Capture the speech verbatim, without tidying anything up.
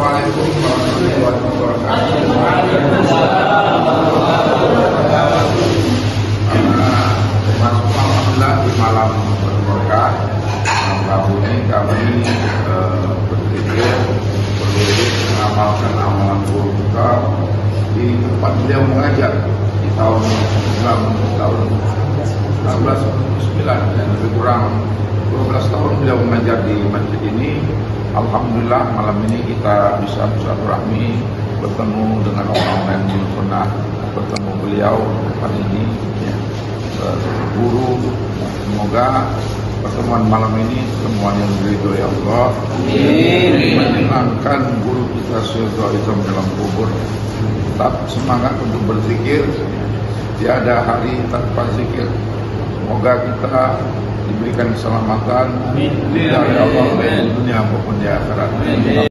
Assalamualaikum warahmatullahi wabarakatuh. Alhamdulillah di malam berberkah, malam Rabu ini kami eh, berpikir berlirik mengamalkan amalan guru kita di tempat beliau mengajar di tahun sembilan belas sembilan dan lebih kurang dua belas tahun beliau mengajar di masjid ini. Alhamdulillah malam ini kita bisa bersilaturahmi, bertemu dengan orang-orang yang belum pernah bertemu beliau tempat ini ya. Guru, semoga pertemuan malam ini pertemuan yang diridhoi Allah, menyenangkan guru kita Syekh Islam dalam kubur. Tetap semangat untuk berzikir, tiada hari tanpa zikir. Semoga kita diberikan keselamatan dari Allah di dunia maupun di akhirat.